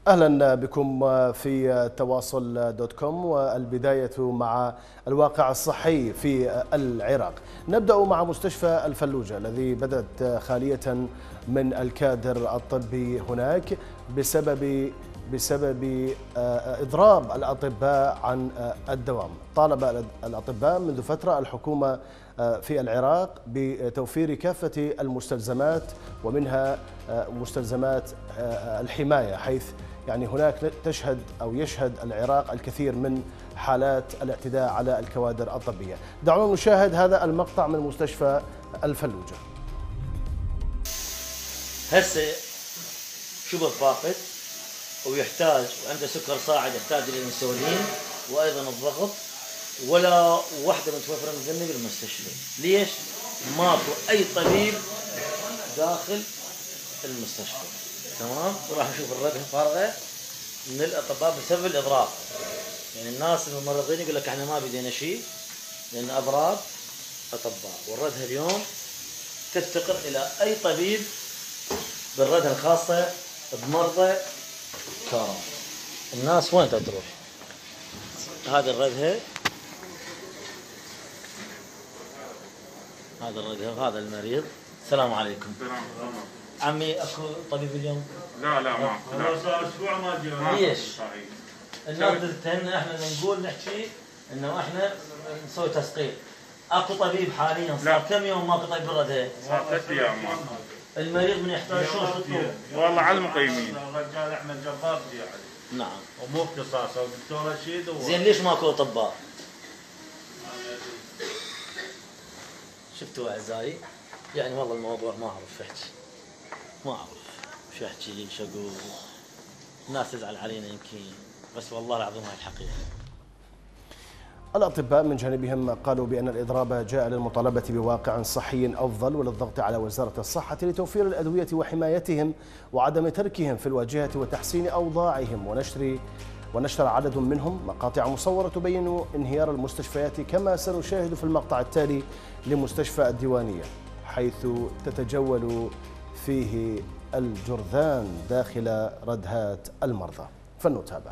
أهلا بكم في تواصل دوت كوم، والبداية مع الواقع الصحي في العراق. نبدأ مع مستشفى الفلوجة الذي بدأت خالية من الكادر الطبي هناك بسبب إضراب الأطباء عن الدوام. طالب الأطباء منذ فترة الحكومة في العراق بتوفير كافة المستلزمات، ومنها مستلزمات الحماية، حيث يعني هناك تشهد أو يشهد العراق الكثير من حالات الاعتداء على الكوادر الطبية. دعونا نشاهد هذا المقطع من مستشفى الفلوجة. هسه شبه فاقد ويحتاج، وعنده سكر صاعد، يحتاج للانسولين وايضا الضغط، ولا وحده متوفره من ذنب بالمستشفى. ليش؟ ماكو اي طبيب داخل المستشفى. تمام؟ وراح نشوف الردة فارغه من الاطباء بسبب الاضراب. يعني الناس الممرضين يقول لك احنا ما بدينا شيء لان اضراب اطباء، والردة اليوم تفتقر الى اي طبيب بالردة الخاصه بمرضى كورونا. الناس وين تروح؟ هذا الردة، هذا الردة وهذا المريض. السلام عليكم. عمي اكو طبيب اليوم؟ لا ما والله صار اسبوع ما جينا. ليش؟ الناس تهنا احنا نقول نحكي انه احنا نسوي تسقيط. اكو طبيب حاليا صار كم يوم ماكو طبيب بالردة؟ صار 3 ايام ماكو. المريض من يحتاج شلون تطلب؟ والله على المقيمين. الرجال احمد جبار جي عليه. نعم. ومو اختصاصه والدكتور رشيد زين ليش ماكو اطباء؟ شفتوا اعزائي؟ يعني والله الموضوع ما اعرف احكي. ما اعرف شو احكي، شو اقول. الناس تزعل علينا يمكن، بس والله العظيم هاي الحقيقه. الأطباء من جانبهم قالوا بأن الإضراب جاء للمطالبة بواقع صحي أفضل وللضغط على وزارة الصحة لتوفير الأدوية وحمايتهم وعدم تركهم في الواجهة وتحسين أوضاعهم. ونشر عدد منهم مقاطع مصورة تبين انهيار المستشفيات، كما سنشاهد في المقطع التالي لمستشفى الديوانية، حيث تتجول فيه الجرذان داخل ردهات المرضى. فلنتابع.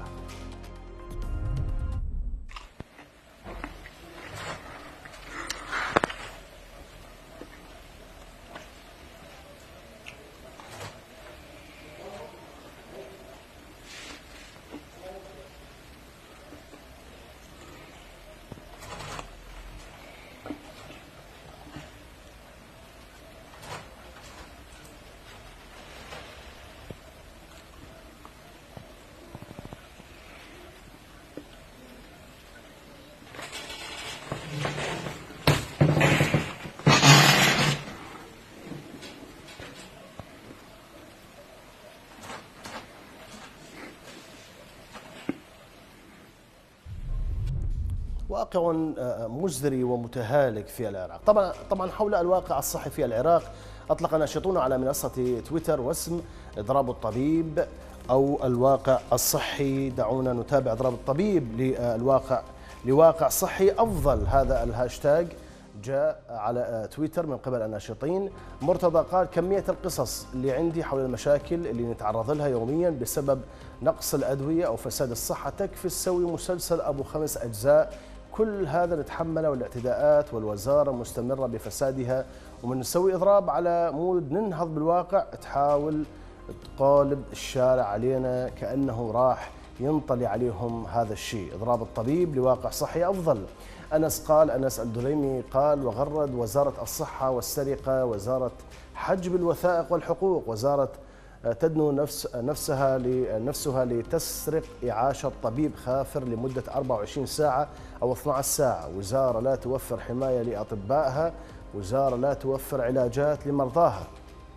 واقع مزري ومتهالك في العراق. طبعا حول الواقع الصحي في العراق أطلق ناشطون على منصة تويتر واسم إضراب الطبيب أو الواقع الصحي. دعونا نتابع إضراب الطبيب لواقع صحي أفضل. هذا الهاشتاج جاء على تويتر من قبل الناشطين. مرتضى قال: كمية القصص اللي عندي حول المشاكل اللي نتعرض لها يوميا بسبب نقص الأدوية أو فساد الصحة تكفي تسوي مسلسل أبو 5 أجزاء. كل هذا نتحمله، والاعتداءات والوزارة مستمرة بفسادها، ومن نسوي إضراب على مود ننهض بالواقع تحاول تقالب الشارع علينا كأنه راح ينطلي عليهم هذا الشيء. إضراب الطبيب لواقع صحي أفضل. أنس الدليمي قال: وغرد وزارة الصحة والسرقة، وزارة حجب الوثائق والحقوق، وزارة تدنو نفسها لتسرق إعاشة طبيب خافر لمدة 24 ساعة أو 12 ساعة. وزارة لا توفر حماية لأطبائها، وزارة لا توفر علاجات لمرضاها.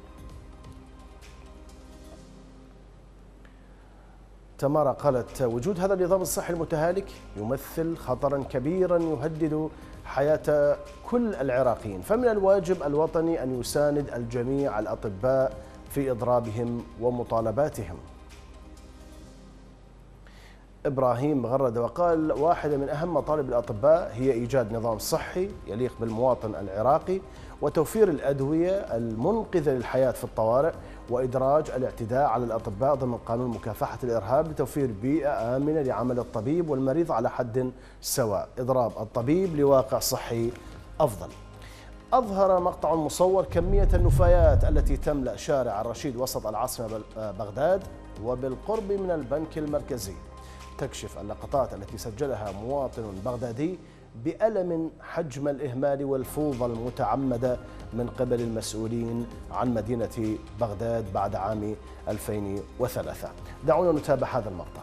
تمارا قالت: وجود هذا النظام الصحي المتهالك يمثل خطرا كبيرا يهدد حياة كل العراقيين، فمن الواجب الوطني أن يساند الجميع الأطباء في إضرابهم ومطالباتهم. إبراهيم غرد وقال: واحدة من أهم مطالب الأطباء هي إيجاد نظام صحي يليق بالمواطن العراقي، وتوفير الأدوية المنقذة للحياة في الطوارئ، وإدراج الاعتداء على الأطباء ضمن قانون مكافحة الإرهاب لتوفير بيئة آمنة لعمل الطبيب والمريض على حد سواء، إضراب الطبيب لواقع صحي أفضل. أظهر مقطع مصور كمية النفايات التي تملأ شارع الرشيد وسط العاصمة بغداد وبالقرب من البنك المركزي. تكشف اللقطات التي سجلها مواطن بغدادي بألم حجم الإهمال والفوضى المتعمدة من قبل المسؤولين عن مدينة بغداد بعد عام 2003. دعونا نتابع هذا المقطع.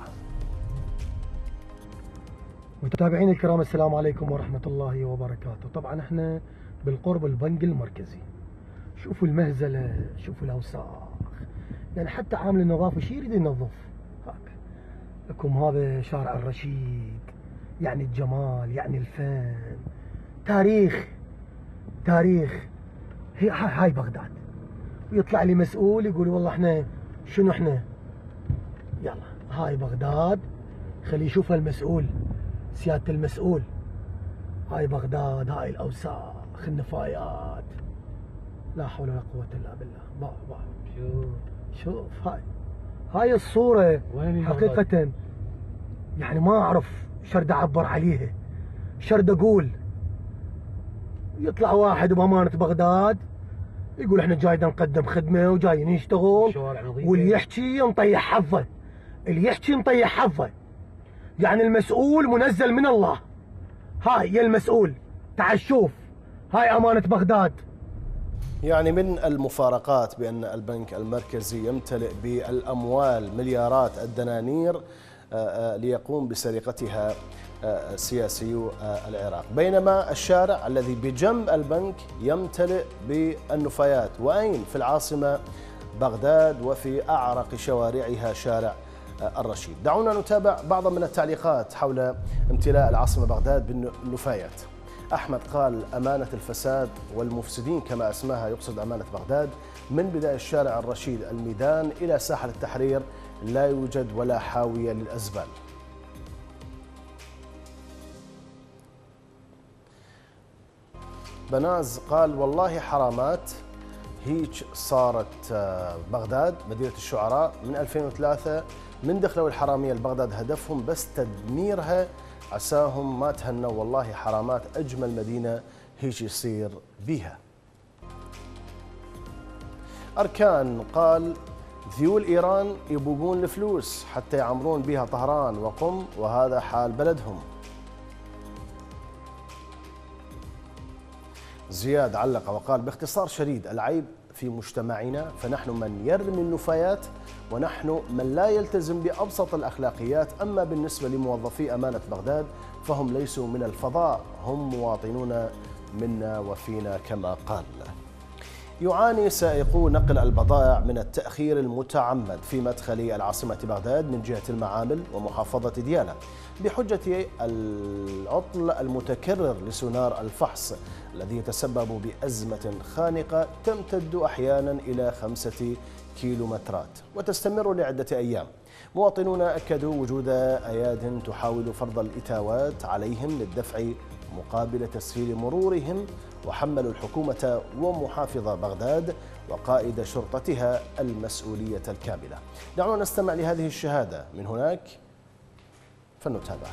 متابعينا الكرام، السلام عليكم ورحمة الله وبركاته. طبعا احنا بالقرب البنك المركزي. شوفوا المهزلة، شوفوا الأوساخ، يعني حتى عامل النظافة شي يريد ينظف. لكم هذا شارع الرشيد، يعني الجمال، يعني الفن، تاريخ. هاي بغداد. ويطلع لي مسؤول يقول والله احنا شنو احنا؟ يلا هاي بغداد، خلي يشوفها المسؤول، سيادة المسؤول. هاي بغداد، هاي الأوساخ، النفايات، لا حول ولا قوة إلا بالله. شوف هاي الصورة حقيقة يعني ما أعرف شرد أعبر عليها، شرد أقول. يطلع واحد بأمانة بغداد يقول احنا جايين نقدم خدمة وجايين نشتغل، واللي يحكي نطيح حظه. يعني المسؤول منزل من الله. هاي يا المسؤول تعال شوف، هاي أمانة بغداد. يعني من المفارقات بأن البنك المركزي يمتلئ بالأموال مليارات الدنانير ليقوم بسرقتها سياسي العراق، بينما الشارع الذي بجنب البنك يمتلئ بالنفايات. وأين؟ في العاصمة بغداد وفي أعرق شوارعها شارع الرشيد. دعونا نتابع بعض من التعليقات حول امتلاء العاصمة بغداد بالنفايات. أحمد قال: أمانة الفساد والمفسدين كما أسماها، يقصد أمانة بغداد، من بداية شارع الرشيد الميدان إلى ساحة التحرير لا يوجد ولا حاوية للأزبال. بناز قال: والله حرامات، هيك صارت بغداد مدينة الشعراء من 2003. من دخلوا الحرامية لبغداد هدفهم بس تدميرها، عساهم ما تهنوا. والله حرامات، أجمل مدينة هيك يصير بيها. أركان قال: ذيول إيران يبوقون الفلوس حتى يعمرون بها طهران وقم، وهذا حال بلدهم. زياد علق وقال: باختصار شديد، العيب في مجتمعنا، فنحن من يرمي النفايات ونحن من لا يلتزم بأبسط الأخلاقيات. أما بالنسبة لموظفي أمانة بغداد فهم ليسوا من الفضاء، هم مواطنون منا وفينا كما قال. يعاني سائقو نقل البضائع من التأخير المتعمد في مدخل العاصمة بغداد من جهة المعامل ومحافظة ديالى بحجة العطل المتكرر لسونار الفحص الذي يتسبب بأزمة خانقة تمتد أحيانا إلى 5 كيلومترات وتستمر لعدة أيام. مواطنون أكدوا وجود أياد تحاول فرض الإتاوات عليهم للدفع مقابل تسهيل مرورهم، وحملوا الحكومة ومحافظ بغداد وقائد شرطتها المسؤولية الكاملة. دعونا نستمع لهذه الشهادة من هناك فلنتابع.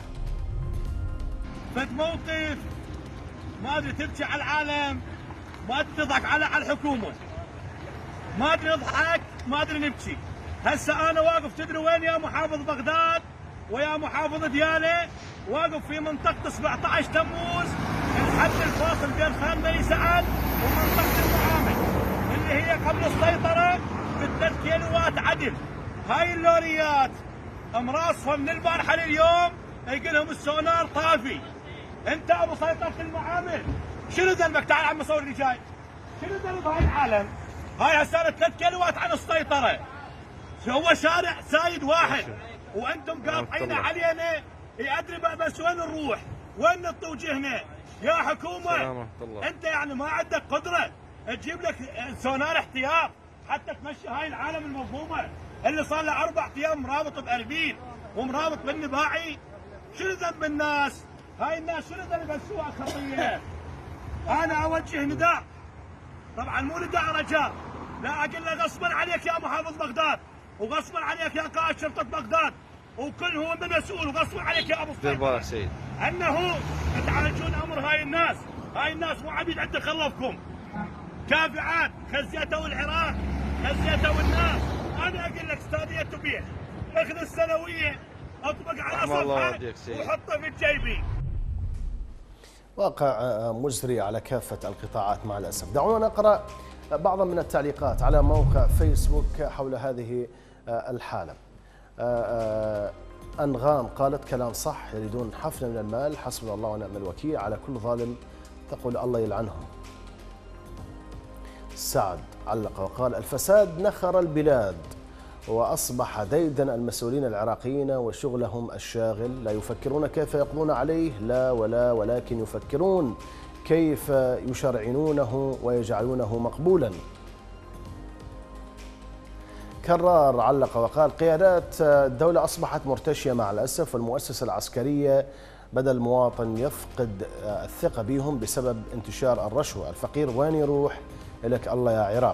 فد موقف ما ادري تبكي على العالم، ما ادري تضحك على الحكومة، ما ادري نضحك، ما ادري نبكي. هسه انا واقف تدري وين يا محافظ بغداد ويا محافظ ديالى؟ واقف في منطقة 17 تموز، الحد الفاصل بين خان بني سعد ومنطقة المعامل اللي هي قبل السيطرة ب3 كيلوات عدل. هاي اللوريات امراصهم من البارحة لليوم يقول لهم السونار طافي. انت ابو سيطرة المعامل شنو ذنبك؟ تعال عم صور لي جاي. شنو ذنب هاي العالم؟ هاي هسه 3 كيلوات عن السيطرة. هو شارع سايد واحد وانتم قاطعين علينا. ادري بس وين نروح؟ وين نتوجهنا؟ يا حكومة انت يعني ما عندك قدرة تجيب لك سونار احتياط حتى تمشي هاي العالم المظلومة اللي صار له 4 ايام مرابط بأربيل ومرابط بالنباعي؟ شنو ذنب الناس؟ هاي الناس شنو ذنب السوء الخطية؟ انا اوجه نداء طبعا مو نداء رجاء، لا اقول له غصبا عليك يا محافظ بغداد، وغصبا عليك يا قائد شرطه بغداد، وكل هو من مسؤول، وغصبا عليك يا ابو سعيد انه تعالجون امر هاي الناس. هاي الناس مو عبيد عند خلفكم، كافعات خزيتوا العراق، خزيتوا الناس. انا اقول لك استاذيه تبيع، اخذ السنويه اطبق على صفحك وحطه في جيبي. واقع مزري على كافة القطاعات مع الأسف. دعونا نقرأ بعضا من التعليقات على موقع فيسبوك حول هذه الحالة. أنغام قالت كلام صح، يريدون حفنة من المال، حسبنا الله ونعم الوكيل على كل ظالم، تقول الله يلعنهم. سعد علق وقال الفساد نخر البلاد وأصبح ديدا المسؤولين العراقيين وشغلهم الشاغل، لا يفكرون كيف يقضون عليه، لا ولا، ولكن يفكرون كيف يشرعنونه ويجعلونه مقبولا. كرار علق وقال قيادات الدولة أصبحت مرتشية مع الأسف، والمؤسسة العسكرية بدأ المواطن يفقد الثقة بهم بسبب انتشار الرشوة. الفقير وين يروح؟ إلك الله يا عراق.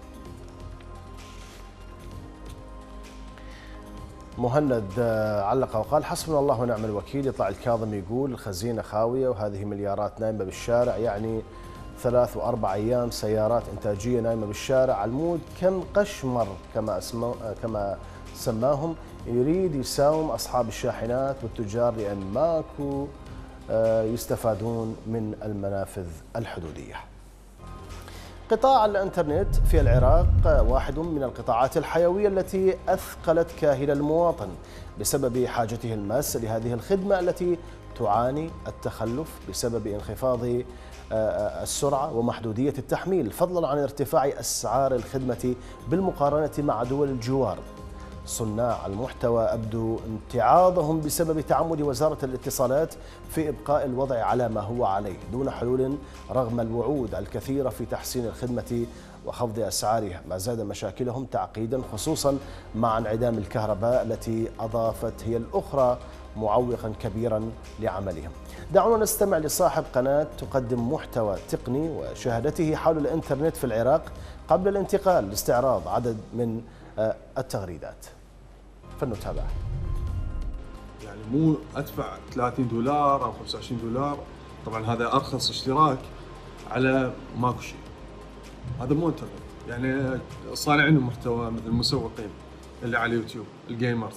مهند علق وقال حسبنا الله ونعم الوكيل. يطلع الكاظم يقول الخزينة خاوية وهذه مليارات نايمة بالشارع، يعني 3 و4 أيام سيارات إنتاجية نايمة بالشارع. علمود كم قشمر كما سماهم يريد يساوم أصحاب الشاحنات والتجار لأن ماكو يستفادون من المنافذ الحدودية. قطاع الانترنت في العراق واحد من القطاعات الحيوية التي أثقلت كاهل المواطن بسبب حاجته الماسة لهذه الخدمة التي تعاني التخلف بسبب انخفاض السرعة ومحدودية التحميل، فضلا عن ارتفاع أسعار الخدمة بالمقارنة مع دول الجوار. صناع المحتوى أبدوا امتعاضهم بسبب تعمد وزارة الاتصالات في إبقاء الوضع على ما هو عليه دون حلول رغم الوعود الكثيرة في تحسين الخدمة وخفض أسعارها، ما زاد مشاكلهم تعقيدا خصوصا مع انعدام الكهرباء التي أضافت هي الأخرى معوقا كبيرا لعملهم. دعونا نستمع لصاحب قناة تقدم محتوى تقني وشهادته حول الإنترنت في العراق قبل الانتقال لاستعراض عدد من التغريدات. فلنتابع. يعني مو ادفع 30 دولار او 25 دولار، طبعا هذا ارخص اشتراك على ماكو شيء. هذا مو انترنت، يعني صانعين المحتوى مثل المسوقين اللي على اليوتيوب، الجيمرز،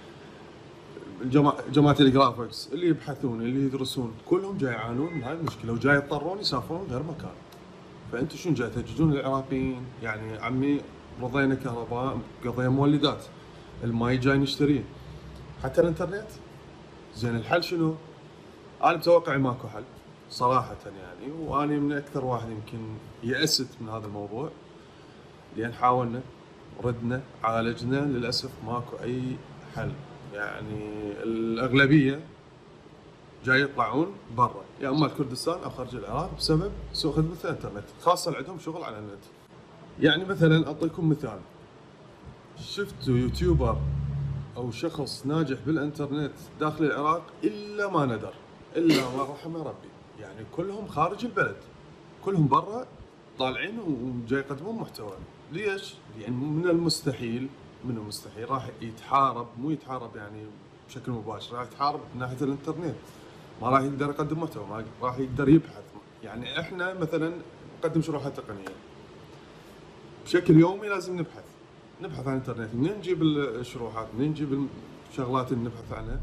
جماعة الجرافيكس اللي يبحثون اللي يدرسون، كلهم جاي يعانون من هاي المشكلة وجاي يضطرون يسافرون غير مكان. فانتم شنو جاي تهجدون العراقيين؟ يعني عمي رضينا كهرباء، قضينا مولدات، الماي جاي نشتريه، حتى الانترنت. زين الحل شنو؟ انا متوقع ماكو حل صراحة يعني، وانا من اكثر واحد يمكن يأست من هذا الموضوع، لان حاولنا ردنا عالجنا للاسف ماكو اي حل. يعني الاغلبية جاي يطلعون برا، يا اما الكردستان او خارج العراق بسبب سوء خدمة الانترنت، خاصة اللي عندهم شغل على النت. يعني مثلا اعطيكم مثال، شفتوا يوتيوبر او شخص ناجح بالانترنت داخل العراق الا ما ندر، الا ما رحم ربي. يعني كلهم خارج البلد، كلهم برا طالعين وجاي يقدمون محتوى. ليش؟ يعني من المستحيل راح يتحارب، مو يتحارب يعني بشكل مباشر، راح يتحارب من ناحيه الانترنت، ما راح يقدر يقدم محتوى، ما راح يقدر يبحث. يعني احنا مثلا نقدم شروحات تقنيه بشكل يومي، لازم نبحث عن الانترنت، منين نجيب الشروحات، منين نجيب الشغلات اللي نبحث عنها.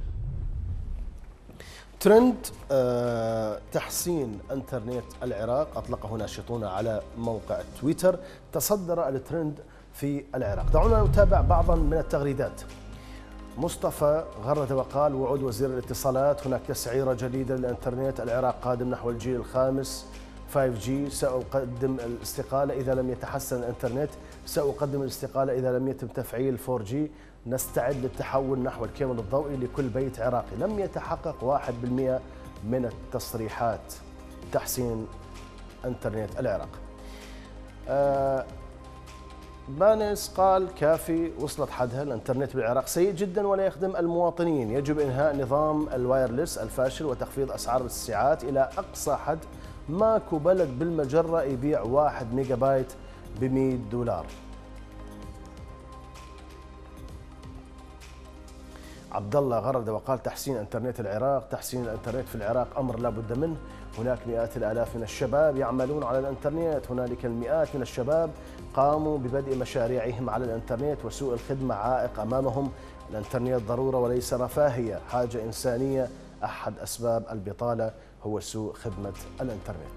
ترند تحسين انترنت العراق اطلقه ناشطون على موقع تويتر، تصدر الترند في العراق. دعونا نتابع بعضا من التغريدات. مصطفى غرد وقال وعود وزير الاتصالات، هناك تسعيرة جديدة للإنترنت، العراق قادم نحو الجيل الخامس 5G، سأقدم الاستقالة إذا لم يتحسن الإنترنت، سأقدم الاستقالة إذا لم يتم تفعيل 4G، نستعد للتحول نحو الكيبل الضوئي لكل بيت عراقي. لم يتحقق 1% من التصريحات تحسين إنترنت العراق. بانس قال كافي، وصلت حدها، الانترنت بالعراق سيء جدا ولا يخدم المواطنين، يجب انهاء نظام الوايرلس الفاشل وتخفيض اسعار الساعات الى اقصى حد ماكو بلد بالمجرة يبيع 1 ميجا بايت ب$100. عبد الله غرد وقال تحسين انترنت العراق، تحسين الانترنت في العراق امر لا بد منه، هناك مئات الالاف من الشباب يعملون على الانترنت، هنالك المئات من الشباب قاموا ببدء مشاريعهم على الانترنت وسوء الخدمه عائق امامهم، الانترنت ضروره وليس رفاهيه، حاجه انسانيه، احد اسباب البطاله هو سوء خدمه الانترنت.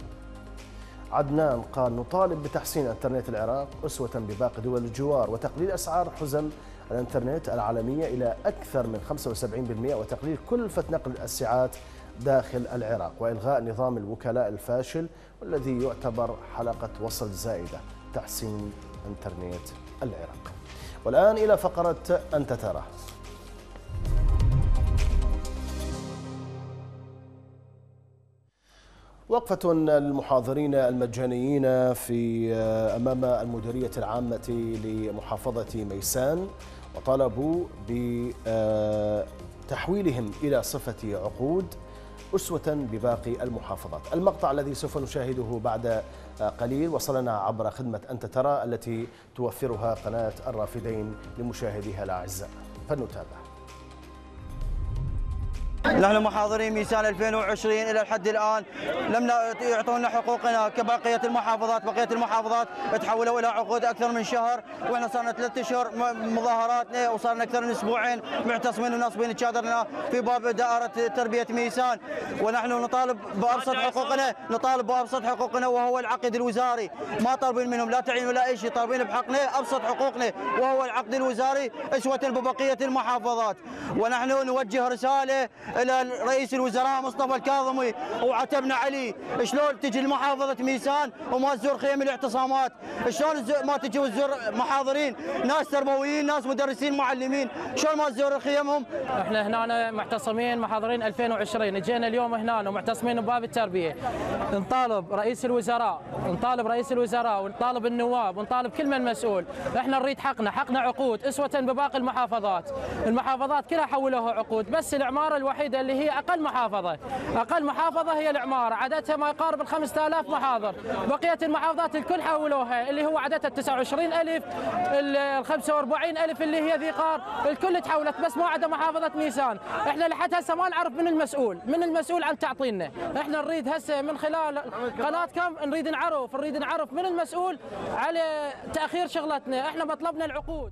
عدنان قال نطالب بتحسين انترنت العراق اسوه بباقي دول الجوار وتقليل اسعار حزم الانترنت العالمية إلى أكثر من 75% وتقليل كلفة نقل الساعات داخل العراق وإلغاء نظام الوكلاء الفاشل والذي يعتبر حلقة وصل زائدة، تحسين انترنت العراق. والآن إلى فقرة أنت ترى. وقفة المحاضرين المجانيين في أمام المديرية العامة لمحافظة ميسان وطالبوا بتحويلهم إلى صفة عقود أسوة بباقي المحافظات. المقطع الذي سوف نشاهده بعد قليل وصلنا عبر خدمة أنت ترى التي توفرها قناة الرافدين لمشاهديها الأعزاء، فلنتابع. نحن محاضرين ميسان 2020 إلى الحد الآن لم يعطونا حقوقنا كبقية المحافظات، بقية المحافظات تحولوا إلى عقود أكثر من شهر، وإحنا صارنا 3 أشهر مظاهرات وصارنا أكثر من أسبوعين معتصمين وناصبين تشادرنا في باب دائرة تربية ميسان، ونحن نطالب بأبسط حقوقنا، نطالب بأبسط حقوقنا وهو العقد الوزاري، ما طالبين منهم لا تعيين ولا أي شيء، طالبين بحقنا أبسط حقوقنا وهو العقد الوزاري أسوة ببقية المحافظات. ونحن نوجه رسالة إلى رئيس الوزراء مصطفى الكاظمي وعتبنا علي، شلون تجي لمحافظة ميسان وما تزور خيم الاعتصامات؟ شلون ما تجي وتزور محاضرين ناس تربويين ناس مدرسين معلمين، شلون ما تزور خيمهم؟ احنا هنا معتصمين محاضرين 2020، جينا اليوم هنا ومعتصمين بباب التربية، نطالب رئيس الوزراء ونطالب النواب ونطالب كل من مسؤول، احنا نريد حقنا عقود أسوة بباقي المحافظات كلها حولوها عقود، بس العمارة الوحيدة اللي هي أقل محافظة هي العمارة، عددها ما يقارب 5000 محاضر، بقية المحافظات الكل حولوها اللي هو عددها 29,000 45,000 اللي هي ذي قار، الكل تحولت بس ما عدا محافظة ميسان. احنا لحد هسه ما نعرف من المسؤول عن تعطينا، احنا نريد هسه من خلال قناتكم نريد نعرف من المسؤول على تأخير شغلتنا، احنا مطلبنا العقود.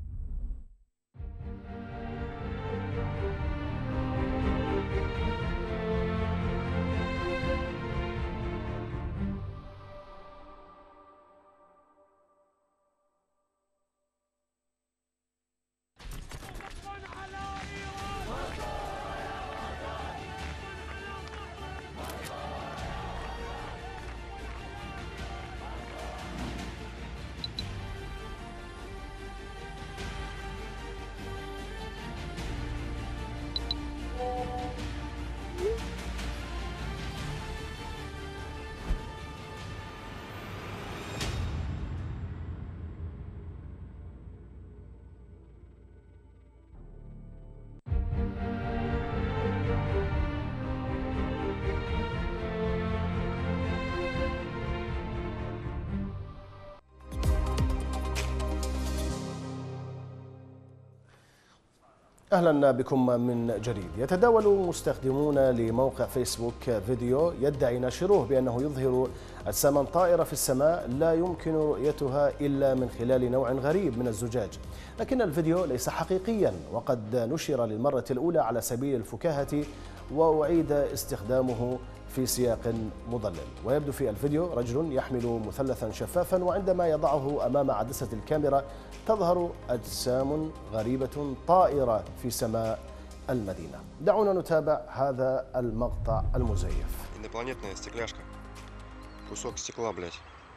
أهلا بكم من جديد. يتداول مستخدمون لموقع فيسبوك فيديو يدعي ناشروه بأنه يظهر أجساما طائرة في السماء لا يمكن رؤيتها إلا من خلال نوع غريب من الزجاج، لكن الفيديو ليس حقيقيا وقد نشر للمرة الأولى على سبيل الفكاهة وأعيد استخدامه في سياق مضلل. ويبدو في الفيديو رجل يحمل مثلثا شفافا وعندما يضعه أمام عدسة الكاميرا تظهر أجسام غريبة طائرة في سماء المدينة. دعونا نتابع هذا المقطع المزيف. Инопланетная стекляшка. Кусок стекла, блядь.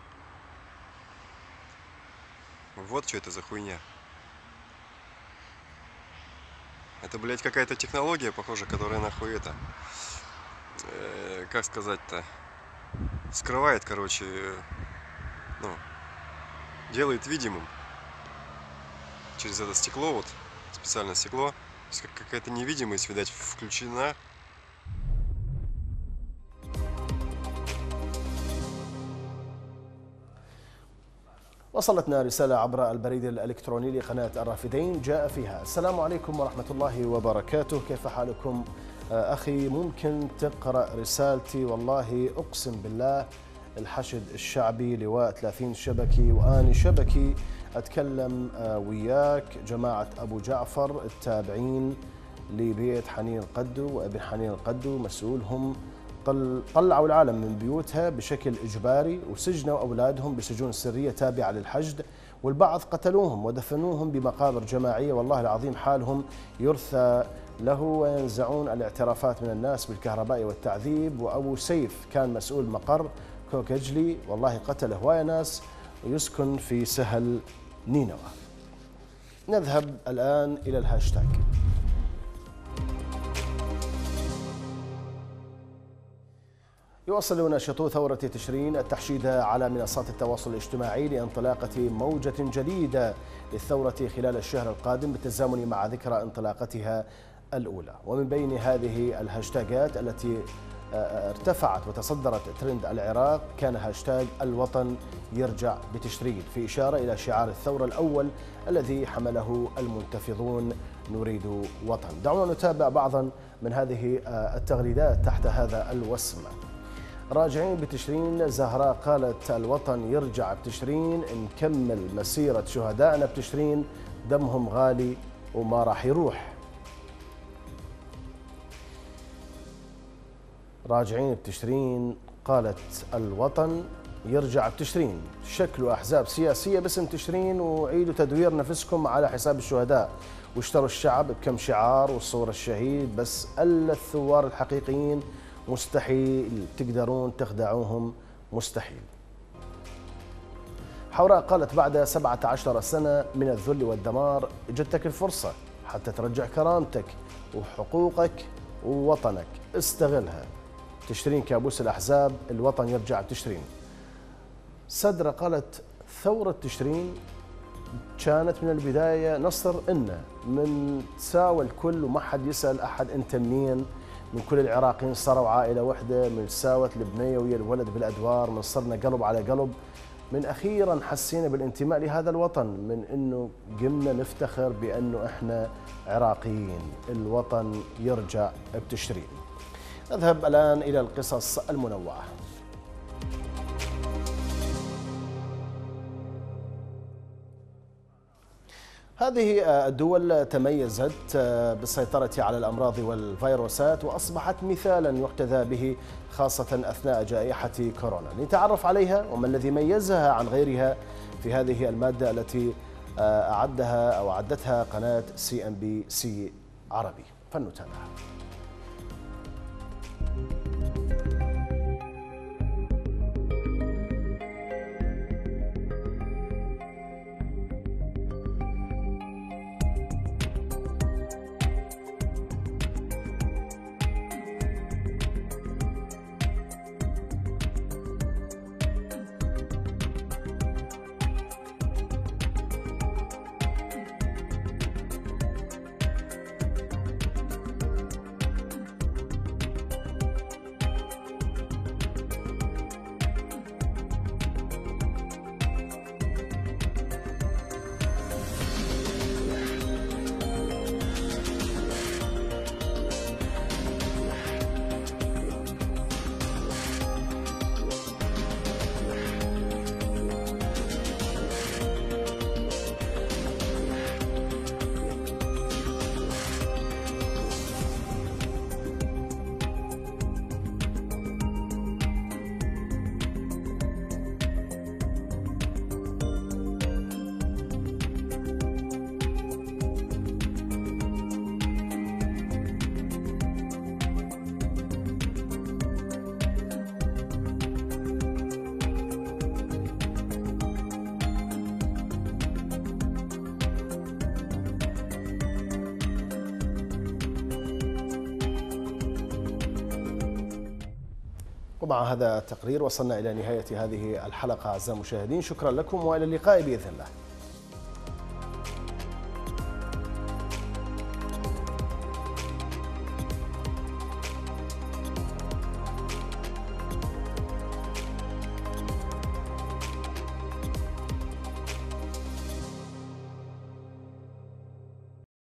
Вот что это за хуйня. Это, блядь, какая-то технология, похоже, которая нахуй это... как сказать-то? Скрывает, короче, ну, делает видимым через это стекло, вот, специальное стекло. Какая-то невидимость, видать, включена. وصلتنا رسالة عبر البريد الإلكتروني لقناة الرافدين جاء فيها: السلام عليكم ورحمة الله وبركاته، كيف حالكم أخي؟ ممكن تقرأ رسالتي؟ والله أقسم بالله الحشد الشعبي لواء 30 شبكي وآني شبكي أتكلم وياك جماعة أبو جعفر التابعين لبيت حنين القدو وابن حنين القدو، مسؤولهم طلعوا العالم من بيوتها بشكل إجباري وسجنوا أولادهم بسجون سرية تابعة للحشد، والبعض قتلوهم ودفنوهم بمقابر جماعية، والله العظيم حالهم يرثى له، وينزعون الاعترافات من الناس بالكهرباء والتعذيب. وأبو سيف كان مسؤول مقر كوكجلي، والله قتل هواية ناس ويسكن في سهل نينوى. نذهب الآن إلى الهاشتاج. يواصل ناشطو ثورة تشرين التحشيد على منصات التواصل الاجتماعي لانطلاقة موجة جديدة للثورة خلال الشهر القادم بالتزامن مع ذكرى انطلاقتها الأولى. ومن بين هذه الهاشتاجات التي ارتفعت وتصدرت ترند العراق كان هاشتاج الوطن يرجع بتشرين، في إشارة إلى شعار الثورة الأول الذي حمله المنتفضون: نريد وطن. دعونا نتابع بعضا من هذه التغريدات تحت هذا الوسم. راجعين بتشرين، زهراء قالت الوطن يرجع بتشرين، نكمل مسيرة شهدائنا بتشرين، دمهم غالي وما راح يروح. راجعين بتشرين قالت الوطن يرجع بتشرين، شكلوا أحزاب سياسية باسم تشرين وعيدوا تدوير نفسكم على حساب الشهداء، واشتروا الشعب بكم شعار والصورة الشهيد، بس ألا الثوار الحقيقيين مستحيل تقدرون تخدعوهم، مستحيل. حوراء قالت بعد 17 سنة من الذل والدمار جتك الفرصة حتى ترجع كرامتك وحقوقك ووطنك، استغلها. تشرين كابوس الأحزاب، الوطن يرجع بتشرين. سدرة قالت ثورة تشرين كانت من البداية نصر إلنا، من تساوى الكل وما حد يسأل أحد أنت منين، من كل العراقيين صاروا عائلة واحدة، من ساوت البنية ويا الولد بالأدوار، من صرنا قلب على قلب، من أخيرا حسينا بالانتماء لهذا الوطن، من أنه قمنا نفتخر بأنه إحنا عراقيين. الوطن يرجع بتشرين. نذهب الآن إلى القصص المنوعة. هذه الدول تميزت بالسيطرة على الأمراض والفيروسات وأصبحت مثالا يحتذى به خاصة أثناء جائحة كورونا. لنتعرف عليها وما الذي ميزها عن غيرها في هذه المادة التي أعدتها قناة CNBC عربي، فلنتابع. ومع هذا التقرير وصلنا إلى نهاية هذه الحلقة أعزائي المشاهدين، شكرا لكم وإلى اللقاء بإذن الله.